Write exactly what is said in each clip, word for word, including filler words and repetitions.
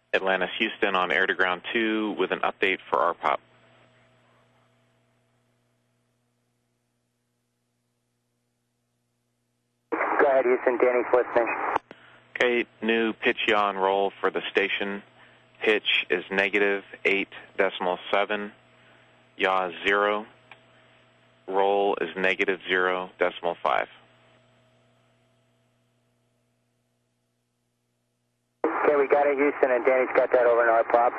Atlantis, Houston on air to ground two with an update for R P O P. Go ahead, Houston. Danny's listening. Okay, new pitch yaw and roll for the station. Pitch is negative eight decimal seven. Yaw is zero. Roll is negative zero decimal five. Okay, we got it, Houston, and Danny's got that over in R P O P.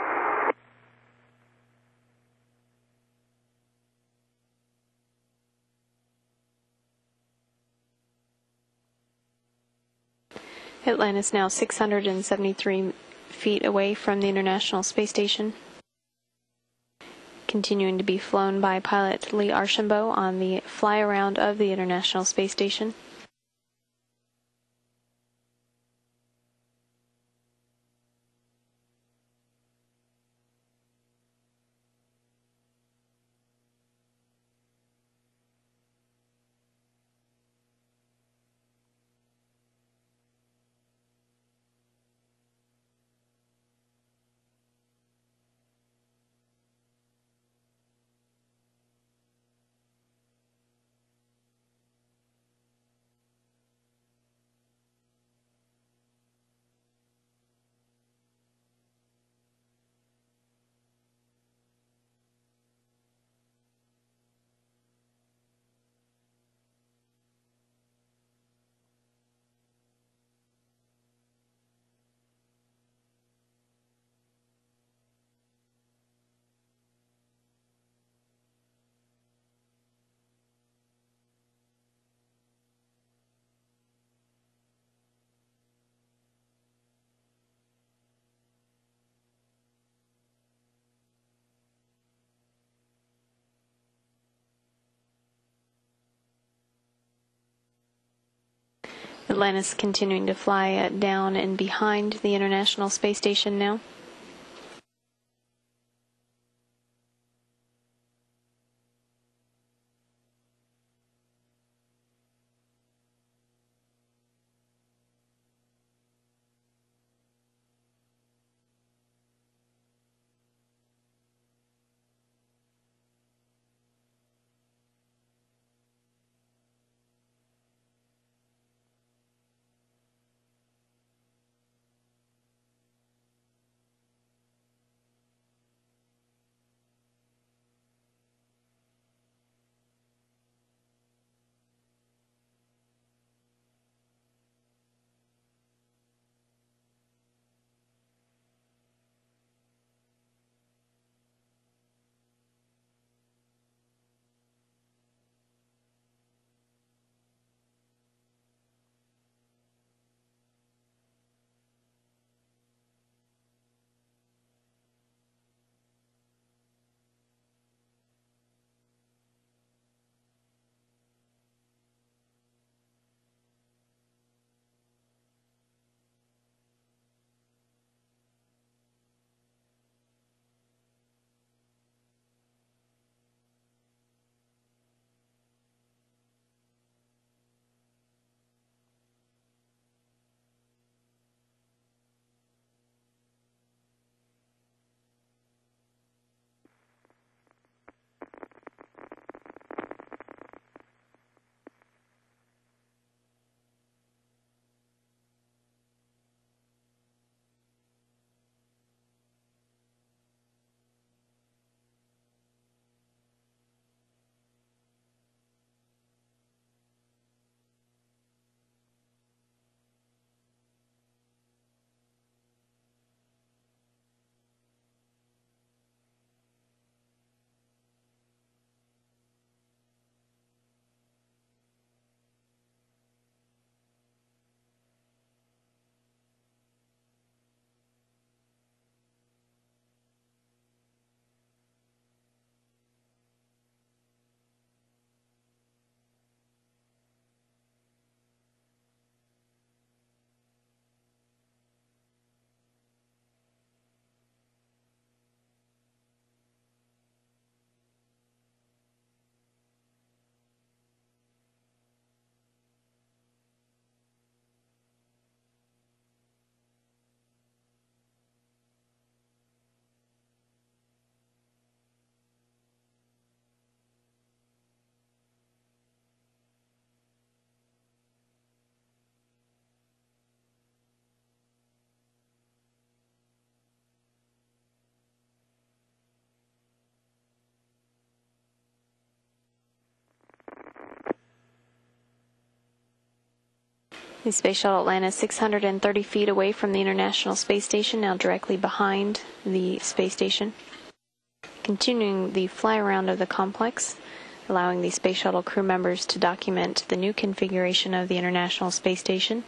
Atlantis now six hundred seventy-three feet away from the International Space Station. Continuing to be flown by pilot Lee Archambault on the fly-around of the International Space Station. Atlantis continuing to fly uh, down and behind the International Space Station now. The Space Shuttle Atlantis, six hundred thirty feet away from the International Space Station, now directly behind the space station. Continuing the fly-around of the complex, allowing the Space Shuttle crew members to document the new configuration of the International Space Station.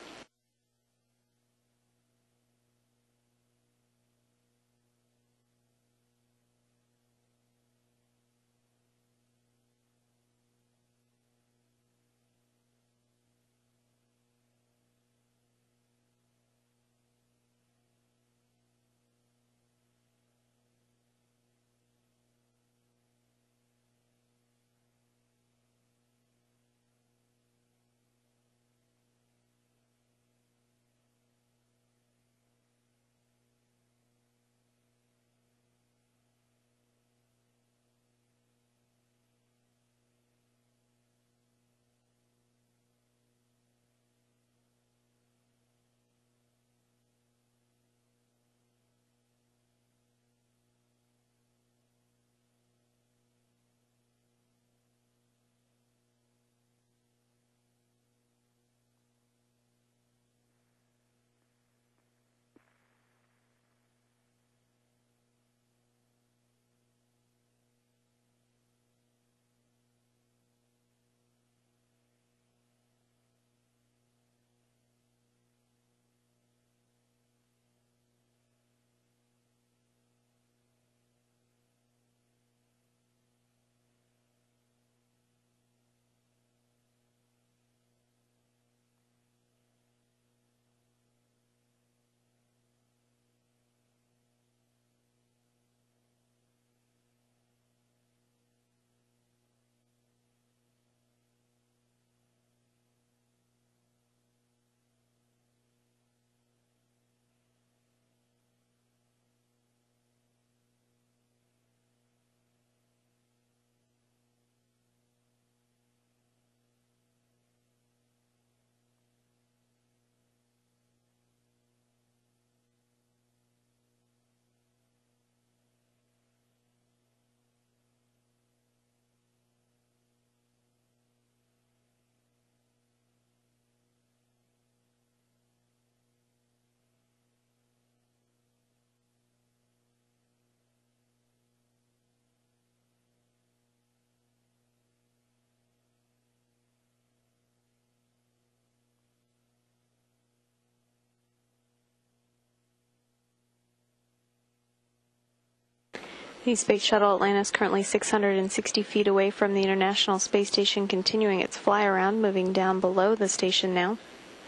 The Space Shuttle Atlantis, currently six hundred sixty feet away from the International Space Station, continuing its fly-around, moving down below the station now.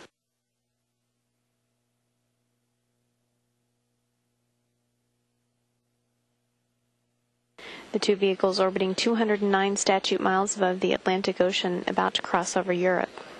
The two vehicles orbiting two hundred nine statute miles above the Atlantic Ocean, about to cross over Europe.